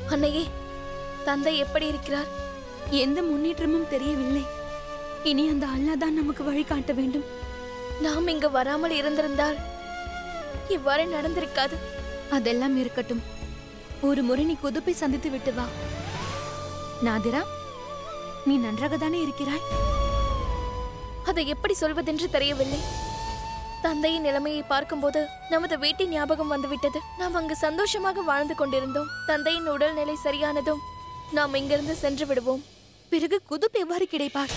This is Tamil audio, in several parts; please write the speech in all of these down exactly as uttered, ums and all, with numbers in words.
அன்னையே, தந்தை எப்படி இருக்கிறார்? எந்த முன்னேற்றமும் தெரியவில்லை. இனி அந்த அல்லாஹ் தான் நமக்கு வழிகாட்ட வேண்டும். நாம் இங்கு வராமல் இருந்திருந்தால் இவ்வாறு நடந்திருக்காது. அதெல்லாம் இருக்கட்டும். ஒரு முறை நீ குதுப்பை சந்தித்து விட்டு வா. நாதிரா, நீ நன்றாக தானே இருக்கிறாய்? அதை எப்படி சொல்வதென்று தெரியவில்லை. தந்தையின் நிலைமையை பார்க்கும்போது நமது வீட்டின் ஞாபகம் வந்துவிட்டது. நாம் அங்கு சந்தோஷமாக வாழ்ந்து கொண்டிருந்தோம். தந்தையின் உடல்நிலை சரியானதும் நாம் இங்கிருந்து சென்று விடுவோம். பிறகு குதுப் எவ்வாறு கிடைப்பார்?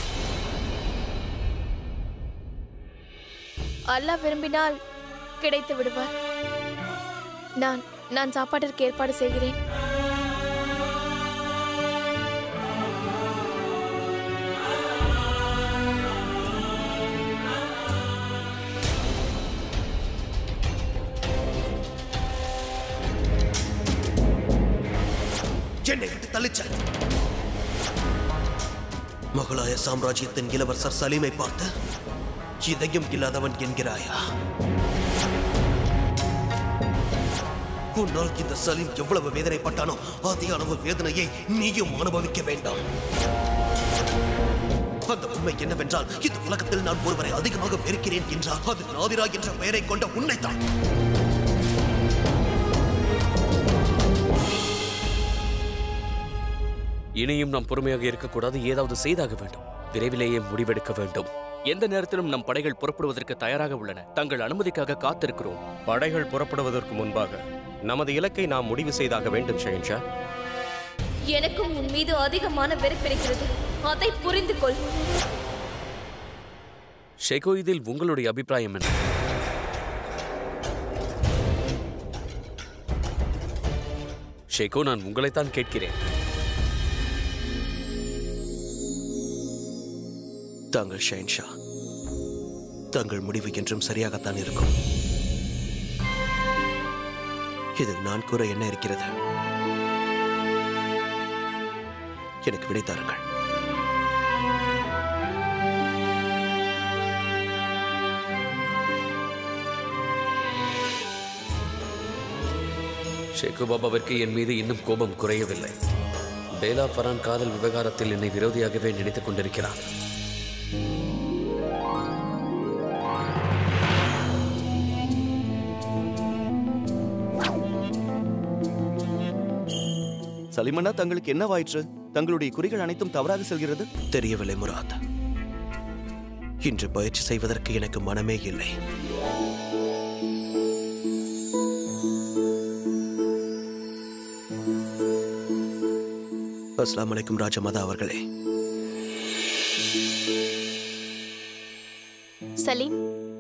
அல்லாஹ் விரும்பினால் கிடைத்து விடுவார். நான் நான் சாப்பாட்டிற்கு ஏற்பாடு செய்கிறேன். என்னை விட்டு தள்ளிச்ச. முகலாய சாம்ராஜ்யத்தின் இளவரசர் சலீமை பார்த்து இதயம் இல்லாதவன் என்கிறாயா? உன்னால் இந்த சலீம் எவ்வளவு வேதனைப்பட்டானோ அதே அளவு வேதனையை நீயும் அனுபவிக்க வேண்டாம். அந்த உண்மை என்னவென்றால், இந்த உலகத்தில் நான் ஒருவரை அதிகமாக வெறுக்கிறேன் என்றால் அது நாதிரா என்ற பெயரை கொண்ட உன்னைத்தான். இனியும் நாம் பொறுமையாக இருக்கக்கூடாது. ஏதாவது செய்தாக வேண்டும். விரைவிலேயே முடிவெடுக்க வேண்டும். எந்த நேரத்திலும் நம் படைகள் புறப்படுவதற்கு தயாராக உள்ளன. தங்கள் அனுமதிக்காக காத்திருக்கிறோம். படைகள் புறப்படுவதற்கு முன்பாக நமது இலக்கை நாம் முடிவு செய்தாக வேண்டும் ஷஹன்ஷா. எனக்கும் உன் மீது அதிகமான வெறுப்பிருக்கிறது. அதை புரிந்து கொள். ஷேகோ, இதில் உங்களுடைய அபிப்பிராயம் என்ன? ஷேகோ, நான் உங்களைத்தான் கேட்கிறேன். தாங்கள் ஷஹன்ஷா, தங்கள் முடிவு என்றும் சரியாகத்தான் இருக்கும். இதில் நான் கூற என்ன இருக்கிறது? எனக்கு விடை தாருங்கள். ஷேகு பாபாவிற்கு என் மீது இன்னும் கோபம் குறையவில்லை. பேலா ஃபரான் காதல் விவகாரத்தில் என்னை விரோதியாகவே நினைத்துக் கொண்டிருக்கிறார். சலிமண்ணா, தங்களுக்கு என்னவாயிற்று? தங்களுடைய குறிகள் அனைத்தும் தவறாக செல்கிறது. தெரியவில்லை முராத். இன்று பயிற்சி செய்வதற்கு எனக்கு மனமே இல்லை. அஸ்ஸலாமு அலைக்கும் ராஜமாதா அவர்களே. சலீம்,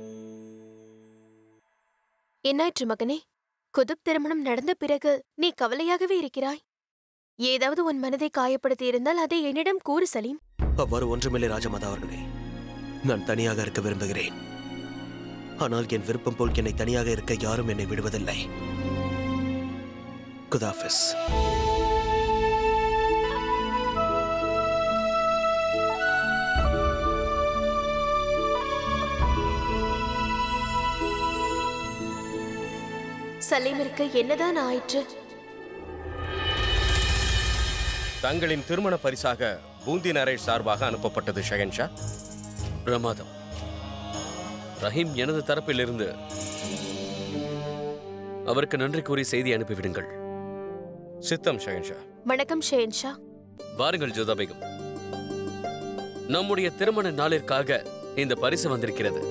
என்னாயிற்று மகனே? குதுப் திருமணம் நடந்த பிறகு நீ கவலையாகவே இருக்கிறாய். ஏதாவது உன் மனதை காயப்படுத்தி இருந்தால் அதை என்னிடம் கூறு சலீம். அவ்வாறு ஒன்றுமில்லை ராஜமாதா அவர்களே. நான் தனியாக இருக்க விரும்புகிறேன். ஆனால் என் விருப்பம் போல் என்னை தனியாக இருக்க யாரும் என்னை விடுவதில்லை. குதாஃபிஸ். சலீமிற்கு என்னதான் ஆயிற்று? தங்களின் திருமண பரிசாக பூந்தி நரேஷ் சார்பாக அனுப்பப்பட்டது ஷஹன்ஷா. பிரமாதம். ரஹீம், எனது தரப்பிலிருந்து அவருக்கு நன்றி கூறி செய்தி அனுப்பிவிடுங்கள். சித்தம் ஷஹன்ஷா. வணக்கம் ஷஹன்ஷா. வாருங்கள் ஜோதா பேகம். நம்முடைய திருமண நாளிற்காக இந்த பரிசு வந்திருக்கிறது.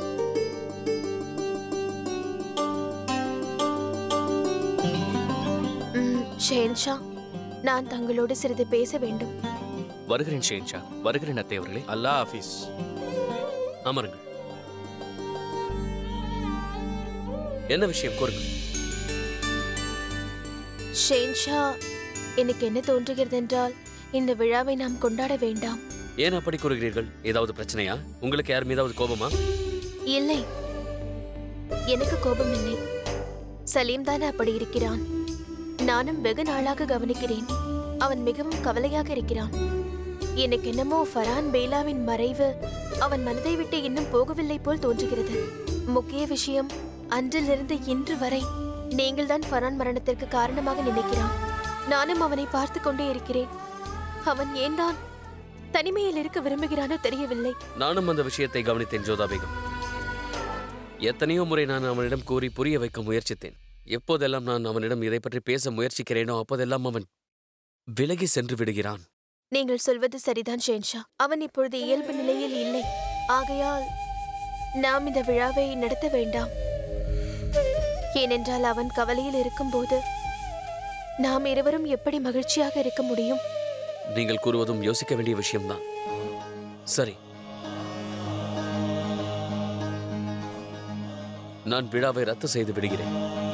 ஷஹன்ஷா, நான் தங்களோடு சிறிது பேச வேண்டும். வருகிறேன் ஷஹன்ஷா. வருகிறேன் அத்தை அவர்களே. அல்லாஹ் ஹாஃபிஸ். அமருங்கள். என்ன விஷயம் கூறுங்கள். ஷஹன்ஷா, எனக்கு என்ன தோன்றுகிறது என்றால், இந்த விழாவை நாம் கொண்டாட வேண்டாம். ஏன் அப்படி கூறுகிறீர்கள்? ஏதாவது பிரச்சனையா? உங்களுக்கு யார் மீதாவது கோபமா? இல்லை, எனக்கு கோபம் இல்லை. சலீம் தானே அப்படி இருக்கிறான். நானும் வெகு நாளாக கவனிக்கிறேன். அவன் மிகவும் கவலையாக இருக்கிறான். எனக்கு என்னமோ ஃபரான் பேலாவின் மறைவு அவன் மனதை விட்டு இன்னும் போகவில்லை போல் தோன்றுகிறது. முக்கிய விஷயம், அன்றிலிருந்து இன்று வரை நீங்கள் தான் ஃபரான் மரணத்திற்கு காரணமாக நினைக்கிறான். நானும் அவனை பார்த்து கொண்டே இருக்கிறேன். அவன் ஏன் தான் தனிமையில் இருக்க விரும்புகிறானோ தெரியவில்லை. நானும் அந்த விஷயத்தை கவனித்தேன் ஜோதா பேகம். எத்தனையோ முறை நான் அவனிடம் கூறி புரிய வைக்க முயற்சித்தேன். எப்போதெல்லாம் நான் அவனிடம் இதை பற்றி பேச முயற்சிக்கிறேனோ அப்போதெல்லாம் அவன் விலகி சென்று விடுகிறான். நீங்கள் சொல்வது சரிதான் ஷேன்ஷா. அவன் இப்பொழுது இயல்பு நிலையில் இல்லை. ஆகையால் நாம் இந்த விழாவை நடத்த வேண்டாம். ஏனென்றால் அவன் கவலையில் இருக்கும்போது நாம் இருவரும் எப்படி மகிழ்ச்சியாக இருக்க முடியும்? நீங்கள் கூறுவதும் யோசிக்க வேண்டிய விஷயம்தான். சரி, நான் விழாவை ரத்து செய்து விடுகிறேன்.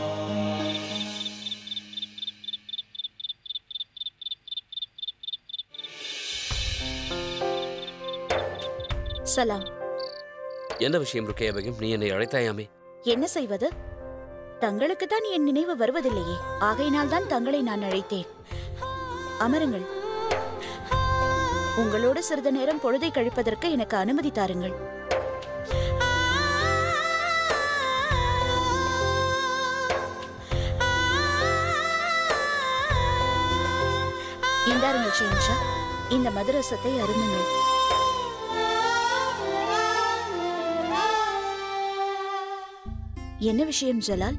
சலாம். என்ன விஷயம் ருக்கையா பேகம்? நீ என்னை அழைத்தாயாமே. என்ன செய்வது? தங்களுக்கு தான் என் நினைவு வருவதில்லையே. ஆகையினால் தான் தங்களை நான் அழைத்தேன். அமருங்கள். உங்களோடு சிறிது நேரம் பொழுதை கழிப்பதற்கு எனக்கு அனுமதி தாருங்கள். இந்தாருங்கள் ஷேன்ஷா, இந்த மதுரசத்தை அருந்துங்கள். என்ன விஷயம் ஜலால்?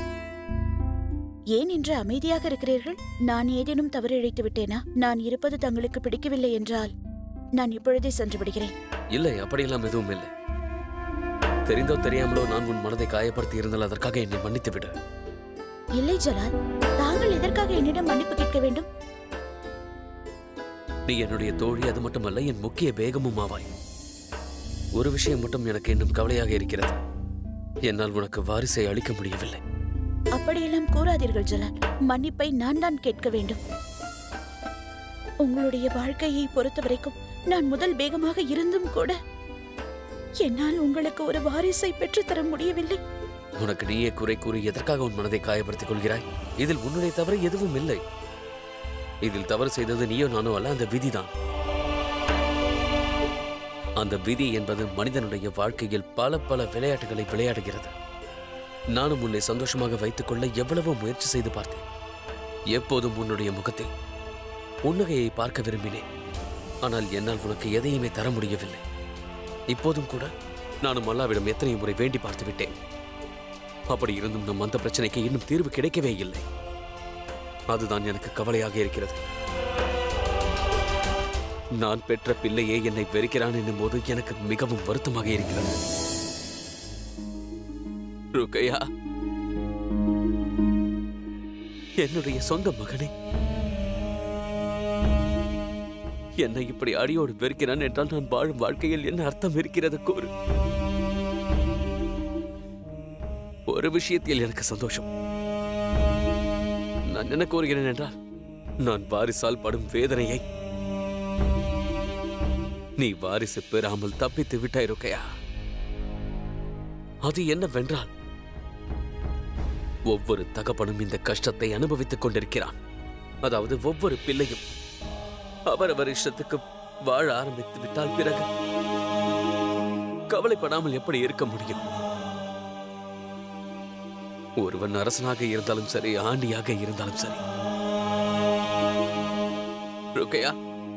ஏன் இன்று அமைதியாக இருக்கிறீர்கள்? நான் ஏதேனும் தவறு இழைத்து விட்டேனா? நான் இருப்பது தங்களுக்கு பிடிக்கவில்லை என்றால் நான் இப்பொழுதே சென்று விடுகிறேன். இல்லை, அப்படியெல்லாம் எதுவும் இல்லை. தெரிந்தோ தெரியாமலோ நான் உன் மனதை காயப்படுத்தி இருந்தால் அதற்காக என்னை மன்னித்து விடு. இல்லை ஜலால், தாங்கள் எதற்காக என்னிடம் மன்னிப்பு கேட்க வேண்டும்? நீ என்னுடைய தோழி, அது மட்டுமல்ல என் முக்கிய பேகமும் ஆவாய். ஒரு விஷயம் மட்டும் எனக்கு இன்னும் கவலையாக இருக்கிறது. என்னால் உனக்கு வாரிசை அளிக்க முடியவில்லை. அப்படியெல்லாம் கூறாதீர்கள் ஜலால். மன்னிப்பை நான் தான் கேட்க வேண்டும். உங்களுடைய வாழ்க்கையை பொறுத்த வரைக்கும் நான் முதல் பேகமாக இருந்தும் கூட என்னால் உங்களுக்கு ஒரு வாரிசை பெற்றுத்தர முடியவில்லை. உனக்கு நீயே குறை கூறி எதற்காக உன் மனதை காயப்படுத்திக் கொள்கிறாய்? இதில் உன்னுடைய தவறு எதுவும் இல்லை. இதில் தவறு செய்தது நீயோ நானோ அல்ல, அந்த விதிதான். அந்த விதி என்பது மனிதனுடைய வாழ்க்கையில் பல பல விளையாட்டுகளை விளையாடுகிறது. நானும் உன்னை சந்தோஷமாக வைத்துக் கொள்ள எவ்வளவோ முயற்சி செய்து பார்த்தேன். எப்போதும் உன்னுடைய முகத்தில் புன்னகையை பார்க்க விரும்பினேன். ஆனால் என்னால் உனக்கு எதையுமே தர முடியவில்லை. இப்போதும் கூட நானும் அல்லாவிடம் எத்தனை முறை வேண்டி பார்த்து விட்டேன். அப்படி இருந்தும் நம் அந்த பிரச்சனைக்கு இன்னும் தீர்வு கிடைக்கவே இல்லை. அதுதான் எனக்கு கவலையாக இருக்கிறது. நான் பெற்ற பிள்ளையே என்னை வெறுக்கிறான் என்னும் போது எனக்கு மிகவும் வருத்தமாக இருக்கிறது. ருக்கையா, என்னுடைய சொந்த மகனே என்னை இப்படி அடியோடு வெறுக்கிறான் என்றால் நான் வாழும் வாழ்க்கையில் என்ன அர்த்தம் இருக்கிறது கூறு. ஒரு விஷயத்தில் எனக்கு சந்தோஷம். நான் என்ன கூறுகிறேன் என்றால், நான் வாரிசால் படும் வேதனையை நீ வாரிசு பெறாமல் தப்பித்து விட்டாய் ருக்கையா. அது என்னவென்றால், ஒவ்வொரு தகப்பனும் இந்த கஷ்டத்தை அனுபவித்துக் கொண்டிருக்கிறான். அதாவது ஒவ்வொரு பிள்ளையும் அவரவர் இஷ்டத்துக்கு வாழ ஆரம்பித்து விட்டால் பிறகு கவலைப்படாமல் எப்படி இருக்க முடியும்? ஒருவன் அரசனாக இருந்தாலும் சரி, ஆண்டியாக இருந்தாலும் சரி. ருக்கையா,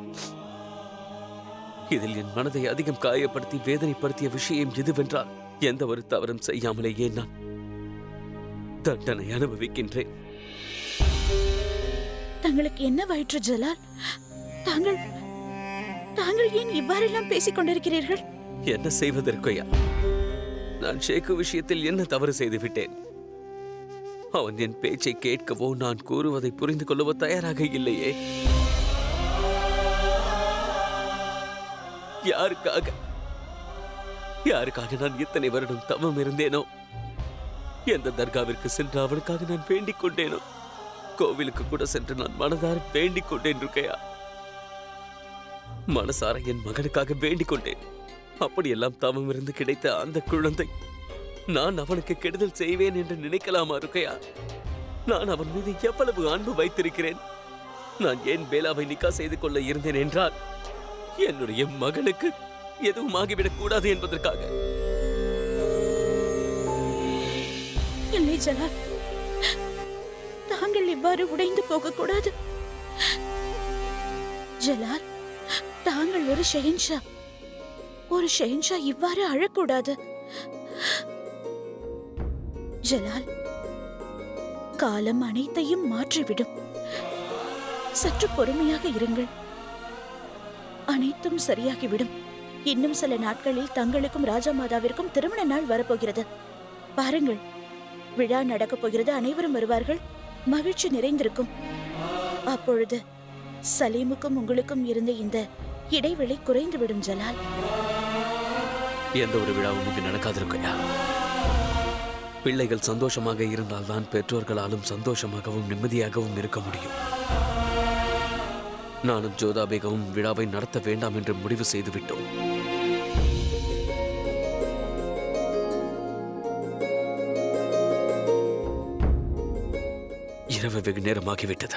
இதில் என் மனதை அதிகம் காயப்படுத்தி வேதனைப்படுத்திய விஷயம் எதுவென்றால், எந்த ஒரு தவறும் செய்யாமலேயே நான் தண்டனை அனுபவிக்கின்றேன். தங்களுக்கு என்ன வயிற்று ஜலால்? தாங்கள் தாங்கள் ஏன் இவ்வாறெல்லாம் பேசிக் கொண்டிருக்கிறீர்கள்? என்ன செய்வதற்கையா? நான் ஷேக்கு விஷயத்தில் என்ன தவறு செய்து விட்டேன்? அவன் என் பேச்சை கேட்கவோ நான் கூறுவதை புரிந்து கொள்ளவோ தயாராக இல்லையே. யாருக்காக யாருக்காக நான் இத்தனை வருடம் தவம் இருந்தேனோ, எந்த தர்காவிற்கு சென்று அவனுக்காக நான் வேண்டிக் கொண்டேனோ, கோவிலுக்கு கூட சென்று நான் மனதார வேண்டிக் கொண்டேன் ருக்கையா. மனசார என் மகனுக்காக வேண்டிக் கொண்டேன். அப்படியெல்லாம் தவம் இருந்து கிடைத்த அந்த குழந்தை நான் அவனுக்கு கெடுதல் செய்வேன் என்று நினைக்கலாமா ருக்கையா? நான் அவன் மீது எவ்வளவு அன்பு வைத்திருக்கிறேன். நான் ஏன் பேலாவை நிக்கா செய்து கொள்ள இருந்தேன் என்றால், என்னுடைய மகனுக்கு எதுவும் ஆகிவிடக் கூடாது என்பதற்காக. இல்லை ஜலால், தாங்கள் இவ்வாறு உடைந்து போக கூடாது. ஜலால், தாங்கள் ஒரு ஷெஹன்ஷா. ஒரு ஷெஹன்ஷா இவ்வாறு அழக்கூடாது. ஜலால், காலம் அனைத்தையும் மாற்றிவிடும். சற்று பொறுமையாக இருங்கள். அனைத்தும் சரியாகிவிடும். இன்னும் சில நாட்களில் தங்களுக்கும் ராஜா மாதாவிற்கும் திருமண நாள் வரப்போகிறது. பாருங்கள், விழா நடக்கப் போகிறது. அனைவரும் வருவார்கள். மகிழ்ச்சி நிறைந்திருக்கும். அப்பொழுது சலீமுக்கும் உங்களுக்கும் இருந்த இந்த இடைவெளி குறைந்துவிடும். ஜலால், எந்த ஒரு விழாவும் இங்கு நடக்காதிருக்கையா? பிள்ளைகள் சந்தோஷமாக இருந்தால்தான் பெற்றோர்களாலும் சந்தோஷமாகவும் நிம்மதியாகவும் இருக்க முடியும். நானும் ஜோதா பேகமும் விழாவை நடத்த வேண்டாம் என்று முடிவு செய்து விட்டோம். இரவு வெகு நேரமாகிவிட்டது.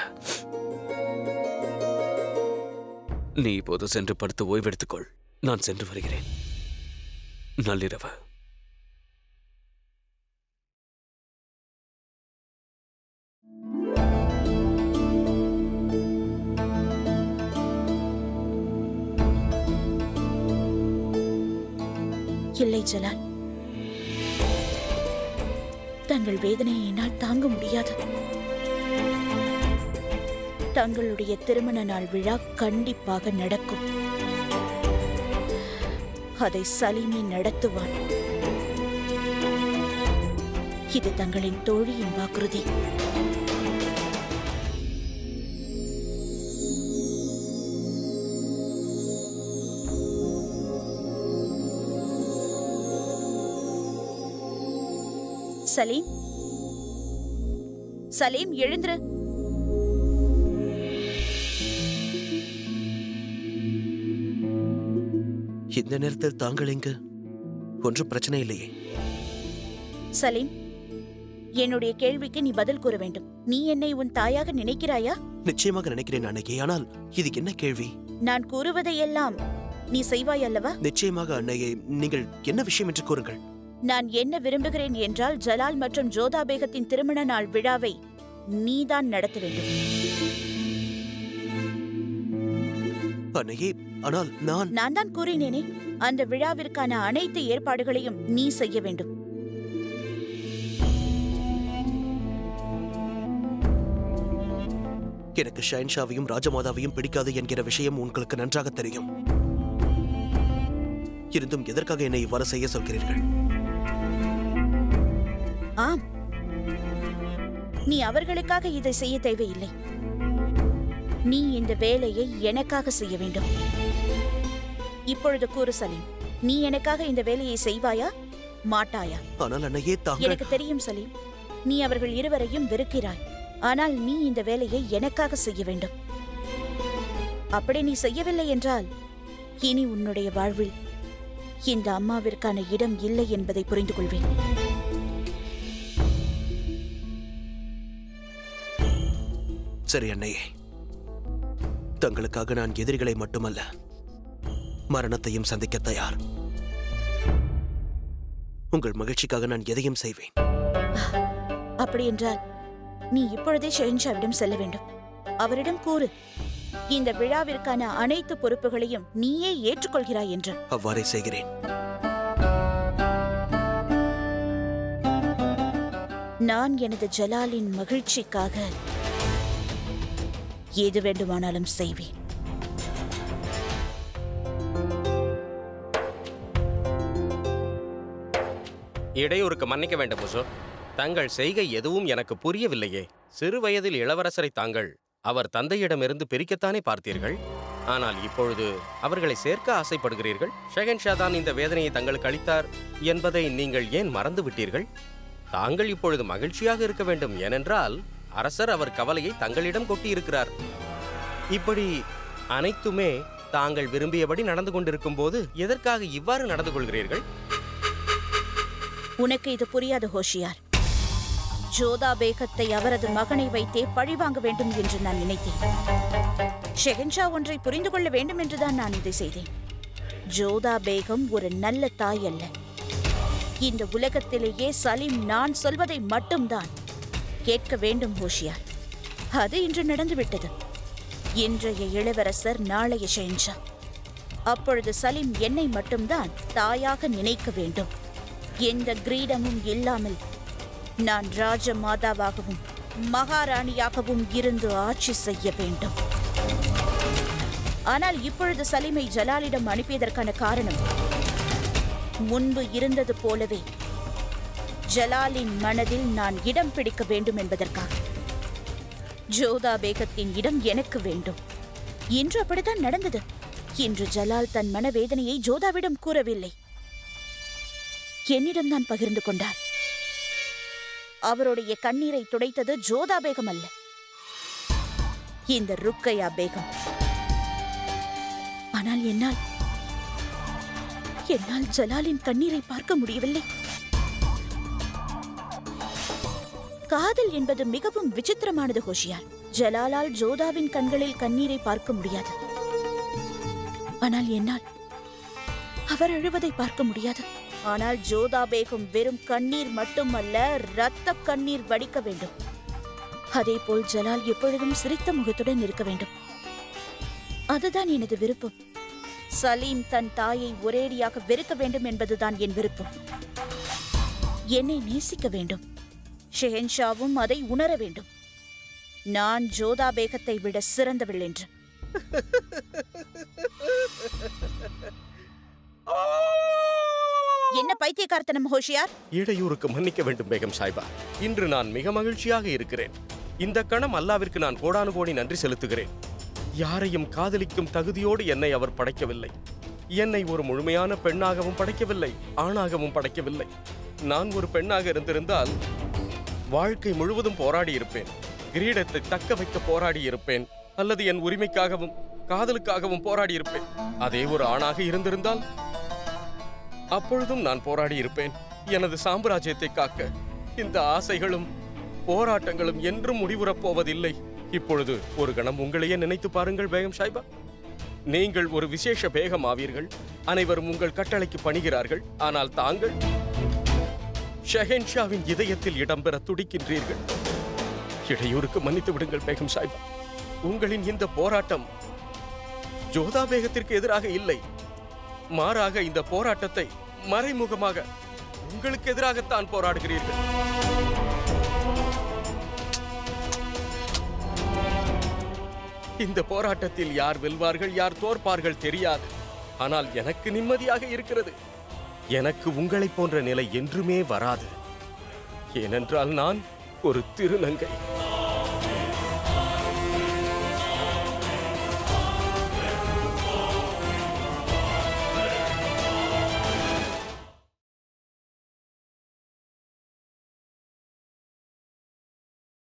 நீ இப்போது சென்று படுத்து ஓய்வெடுத்துக்கொள். நான் சென்று வருகிறேன். நள்ளிரவு. இல்லை ஜலால், தங்கள் வேதனையை என்னால் தாங்க முடியாது. தங்களுடைய திருமண நாள் விழா கண்டிப்பாக நடக்கும். அதை சலீமே நடத்துவான். இது தங்களின் தோழியின் வாக்குறுதி. சலீம், சலீம் எழுந்திரு. இந்த நேரத்தில் தாங்கள் எங்கு? ஒன்றும் பிரச்சனை இல்லையே. சலீம், என்னுடைய கேள்விக்கு நீ பதில் கூற வேண்டும். நீ என்னை உன் தாயாக நினைக்கிறாயா? நிச்சயமாக நினைக்கிறேன் அன்னையே. ஆனால் இதுக்கு என்ன கேள்வி? நான் கூறுவதையெல்லாம் நீ செய்வாய் அல்லவா? நிச்சயமாக அன்னையே. நீங்கள் என்ன விஷயம் என்று கூறுங்கள். நான் என்ன விரும்புகிறேன் என்றால், ஜலால் மற்றும் ஜோதா பேகத்தின் திருமண நாள் விழாவை நீதான் நடத்த வேண்டும். அன்னையே, ஆனால் நான் நான் தான் கூறினேனே, அந்த விழாவிற்கான அனைத்து ஏற்பாடுகளையும் நீ செய்ய வேண்டும். எனக்கு ஷைன்ஷாவையும் ராஜமாதாவையும் பிடிக்காது என்கிற விஷயம் உங்களுக்கு நன்றாக தெரியும். இருந்தும் எதற்காக என்னை இவ்வாறு செய்ய சொல்கிறீர்கள்? ஆம், நீ அவர்களுக்காக இதை செய்ய தேவையில்லை. நீ இந்த வேலையை எனக்காக செய்ய வேண்டும். இப்பொழுது கூறு சலீம், நீ எனக்காக இந்த வேலையை செய்வாயா மாட்டாயா? ஆனால் அன்னையே, தாங்கள் எனக்கு தெரியும் சலீம், நீ அவர்கள் இருவரையும் வெறுக்கிறாய். ஆனால் நீ இந்த வேலையை எனக்காக செய்ய வேண்டும். அப்படி நீ செய்யவில்லை என்றால் இனி உன்னுடைய வாழ்வில் இந்த அம்மாவிற்கான இடம் இல்லை என்பதை புரிந்து கொள்வேன். சரி அன்னையே, தங்களுக்காக நான் எதிரிகளை மட்டுமல்ல, மரணத்தையும் சந்திக்க தயார். உங்கள் மகிழ்ச்சிக்காக நான் எதையும் செய்வேன். அப்படி என்றால் நீ இப்பொழுதே ஷெஹன்ஷாவிடம் செல்ல வேண்டும். அவரிடம் கூறு, இந்த விழாவிற்கான அனைத்து பொறுப்புகளையும் நீயே ஏற்றுக்கொள்கிறாய் என்று. அவ்வாறே செய்கிறேன். நான் எனது ஜலாலின் மகிழ்ச்சிக்காக எது வேண்டுமானாலும் செய்வேன். இடையூறுக்கு மன்னிக்க வேண்டும் முசோ. தங்கள் செய்கை எதுவும் எனக்கு புரியவில்லையே. சிறு வயதில் இளவரசரை தாங்கள் அவர் தந்தையிடமிருந்து பிரிக்கத்தானே பார்த்தீர்கள். ஆனால் இப்பொழுது அவர்களை சேர்க்க ஆசைப்படுகிறீர்கள். ஷெஹன்ஷா தான் இந்த வேதனையை தங்களுக்கு அளித்தார் என்பதை நீங்கள் ஏன் மறந்து விட்டீர்கள்? தாங்கள் இப்பொழுது மகிழ்ச்சியாக இருக்க வேண்டும். ஏனென்றால் அரசர் அவர் கவலையை தங்களிடம் கொட்டியிருக்கிறார். இப்படி அனைத்துமே தாங்கள் விரும்பியபடி நடந்து கொண்டிருக்கும் போது எதற்காக இவ்வாறு நடந்து கொள்கிறீர்கள்? உனக்கு இது புரியாது ஹோஷியார். ஜோதா பேகத்தை அவரது மகனை வைத்தே பழிவாங்க வேண்டும் என்று நான் நினைத்தேன். ஷெஹன்ஷா ஒன்றை புரிந்து கொள்ள வேண்டும் என்றுதான் நான் இதை செய்தேன். ஜோதா பேகம் ஒரு நல்ல தாய் அல்ல. இந்த உலகத்திலேயே சலீம் நான் சொல்வதை மட்டும்தான் கேட்க வேண்டும் ஹோஷியார். அது இன்று நடந்துவிட்டது. இன்றைய இளவரசர், நாளைய ஷெஹன்ஷா. அப்பொழுது சலீம் என்னை மட்டும்தான் தாயாக நினைக்க வேண்டும். எந்த கிரீடமும் இல்லாமல் நான் ராஜ மாதாவாகவும் மகாராணியாகவும் இருந்து ஆட்சி செய்ய வேண்டும். ஆனால் இப்பொழுது சலீமை ஜலாலிடம் அனுப்பியதற்கான காரணம் முன்பு இருந்தது போலவே ஜலாலின் மனதில் நான் இடம் பிடிக்க வேண்டும் என்பதற்காக. ஜோதா பேகத்தின் இடம் எனக்கு வேண்டும். இன்று அப்படித்தான் நடந்தது. இன்று ஜலால் தன் மனவேதனையை ஜோதாவிடம் கூறவில்லை, என்னிடம் தான் பகிர்ந்து கொண்டார். அவருடைய கண்ணீரை துடைத்தது ஜோதா பேகம் அல்ல, இந்த ருக்கையா பேகம். ஆனால் என்னால் என்னால் ஜலாலின் கண்ணீரை பார்க்க முடியவில்லை. காதல் என்பது மிகவும் விசித்திரமானது ஹோஷியார். ஜலாலால் ஜோதாவின் கண்களில் கண்ணீரை பார்க்க முடியாது. ஆனால் என்னால் அவர் அழுவதை பார்க்க முடியாது. ஆனால் ஜோதா பேகம் வெறும் கண்ணீர் மட்டுமல்ல, இரத்த கண்ணீர் வடிக்க வேண்டும். அதே போல் ஜலால் எப்பொழுதும் சிரித்த முகத்துடன் இருக்க வேண்டும். அதுதான் எனது விருப்பம். சலீம் தன் தாயை ஒரேடியாக வெறுக்க வேண்டும் என்பதுதான் என் விருப்பம். என்னை நேசிக்க வேண்டும். ஷெஹன்ஷாவும் அதை உணர வேண்டும். நான் ஜோதா பேகத்தை விட சிறந்தவள் என்று. என்ன பைத்தியக்காரத்தனம் ஹோஷியார்? இடையூறுக்கு மன்னிக்க வேண்டும் பேகம் சாய்பா. இன்று நான் மிக மகிழ்ச்சியாக இருக்கிறேன். இந்த கணம் அல்லாவிற்கு நான் கோடானு கோடி நன்றி செலுத்துகிறேன். யாரையும் காதலிக்கும் தகுதியோடு என்னை அவர் படைக்கவில்லை. என்னை ஒரு முழுமையான பெண்ணாகவும் படைக்கவில்லை, ஆணாகவும் படைக்கவில்லை. நான் ஒரு பெண்ணாக இருந்திருந்தால் வாழ்க்கை முழுவதும் போராடி இருப்பேன். கிரீடத்தை தக்க வைக்க போராடி இருப்பேன், அல்லது என் உரிமைக்காகவும் காதலுக்காகவும் போராடி இருப்பேன். அதே ஒரு ஆணாக இருந்திருந்தால் அப்பொழுதும் நான் போராடி இருப்பேன், எனது சாம்ராஜ்யத்தை காக்க. இந்த ஆசைகளும் போராட்டங்களும் என்றும் முடிவுறப் போவதில்லை. இப்பொழுது ஒரு கணம் உங்களையே நினைத்து பாருங்கள் பேகம் சாய்பா. நீங்கள் ஒரு விசேஷ பேகம் ஆவீர்கள். அனைவரும் உங்கள் கட்டளைக்கு பணிகிறார்கள். ஆனால் தாங்கள் ஷெஹன்ஷாவின் இதயத்தில் இடம்பெற துடிக்கின்றீர்கள். இடையூறுக்கு மன்னித்து விடுங்கள் பேகம் சாய்பா. உங்களின் இந்த போராட்டம் ஜோதா பேகத்திற்கு எதிராக இல்லை, மாறாக இந்த போராட்டத்தை மறைமுகமாக உங்களுக்கு எதிராகத்தான் போராடுகிறீர்கள். இந்த போராட்டத்தில் யார் வெல்வார்கள், யார் தோற்பார்கள் தெரியாது. ஆனால் எனக்கு நிம்மதியாக இருக்கிறது. எனக்கு உங்களைப் போன்ற நிலை என்றுமே வராது. ஏனென்றால் நான் ஒரு திருநங்கை.